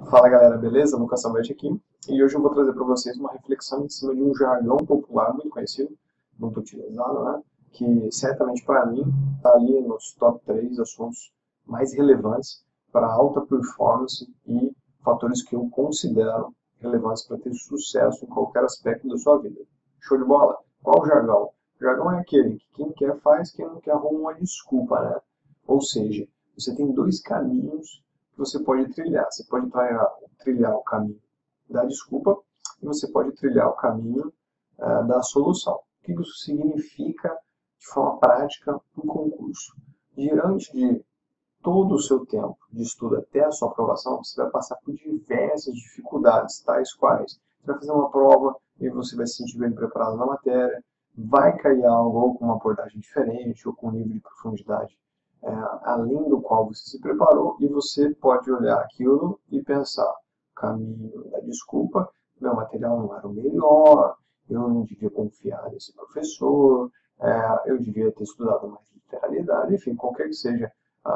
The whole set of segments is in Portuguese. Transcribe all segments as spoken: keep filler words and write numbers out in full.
Fala galera, beleza? Lucas Salvetti aqui e hoje eu vou trazer para vocês uma reflexão em cima de um jargão popular muito conhecido, muito utilizado, né? Que certamente para mim está ali nos top três assuntos mais relevantes para alta performance e fatores que eu considero relevantes para ter sucesso em qualquer aspecto da sua vida. Show de bola? Qual o jargão? O jargão é aquele que quem quer faz, quem não quer arruma uma desculpa, né? Ou seja, você tem dois caminhos que você pode trilhar. Você pode trilhar, trilhar o caminho da desculpa e você pode trilhar o caminho uh, da solução. O que isso significa de forma prática no concurso? Diante de todo o seu tempo de estudo até a sua aprovação, você vai passar por diversas dificuldades, tais quais você vai fazer uma prova e você vai se sentir bem preparado na matéria, vai cair algo ou com uma abordagem diferente ou com um nível de profundidade é, além do qual você se preparou, e você pode olhar aquilo e pensar, caminho da desculpa, meu material não era o melhor, eu não devia confiar nesse professor, é, eu devia ter estudado mais literalidade, enfim, qualquer que seja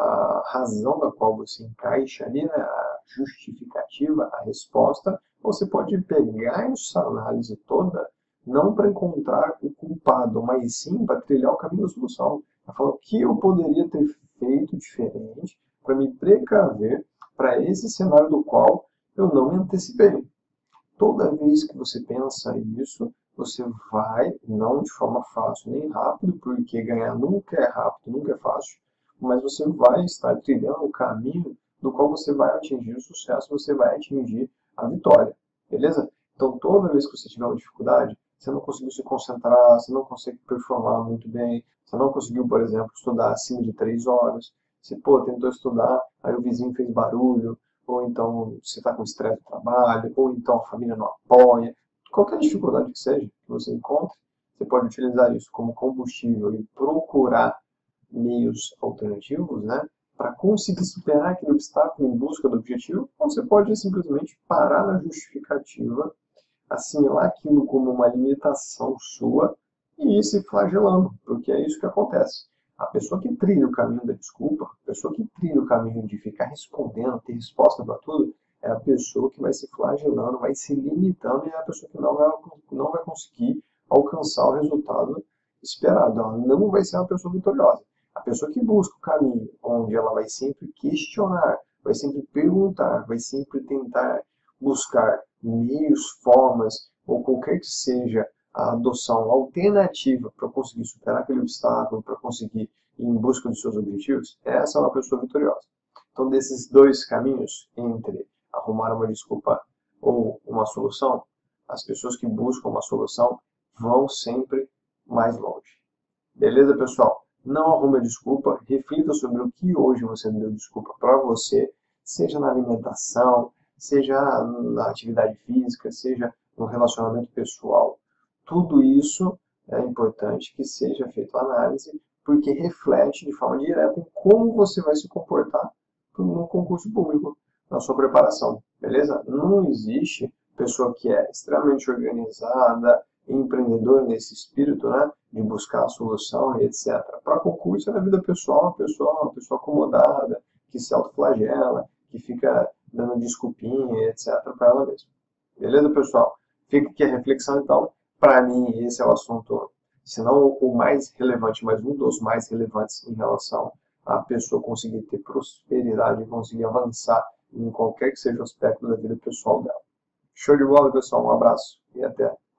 a razão da qual você encaixa ali, né, a justificativa, a resposta, você pode pegar essa análise toda, não para encontrar o culpado, mas sim para trilhar o caminho da solução. Para falar o que eu poderia ter feito diferente para me precaver para esse cenário do qual eu não me antecipei. Toda vez que você pensa isso, você vai, não de forma fácil nem rápido, porque ganhar nunca é rápido, nunca é fácil, mas você vai estar trilhando o caminho do qual você vai atingir o sucesso, você vai atingir a vitória, beleza? Então, toda vez que você tiver uma dificuldade, você não conseguiu se concentrar, você não consegue performar muito bem, você não conseguiu, por exemplo, estudar acima de três horas, você, pô, tentou estudar, aí o vizinho fez barulho, ou então você está com estresse do trabalho, ou então a família não apoia. Qualquer dificuldade que seja que você encontre, você pode utilizar isso como combustível e procurar meios alternativos, né, para conseguir superar aquele obstáculo em busca do objetivo, ou você pode simplesmente parar na justificativa, assimilar aquilo como uma limitação sua e ir se flagelando, porque é isso que acontece. A pessoa que trilha o caminho da desculpa, a pessoa que trilha o caminho de ficar respondendo, ter resposta para tudo, é a pessoa que vai se flagelando, vai se limitando e é a pessoa que não vai, não vai conseguir alcançar o resultado esperado. Ela não vai ser uma pessoa vitoriosa. A pessoa que busca o caminho onde ela vai sempre questionar, vai sempre perguntar, vai sempre tentar buscar meios, formas ou qualquer que seja a adoção alternativa para conseguir superar aquele obstáculo, para conseguir ir em busca dos seus objetivos, essa é uma pessoa vitoriosa. Então, desses dois caminhos, entre arrumar uma desculpa ou uma solução, as pessoas que buscam uma solução vão sempre mais longe. Beleza, pessoal? Não arrume a desculpa, reflita sobre o que hoje você deu desculpa para você, seja na alimentação, seja na atividade física, seja no relacionamento pessoal. Tudo isso é importante que seja feita a análise, porque reflete de forma direta em como você vai se comportar no concurso público, na sua preparação, beleza? Não existe pessoa que é extremamente organizada, empreendedor nesse espírito, né, de buscar a solução e etcétera. Para concurso é na vida pessoal, a pessoa, uma pessoa acomodada, que se autoflagela, que fica dando desculpinha, etcétera para ela mesma. Beleza, pessoal? Fica aqui a reflexão, então. Para mim, esse é o assunto, se não o mais relevante, mas um dos mais relevantes em relação à pessoa conseguir ter prosperidade e conseguir avançar em qualquer que seja o aspecto da vida pessoal dela. Show de bola, pessoal. Um abraço e até.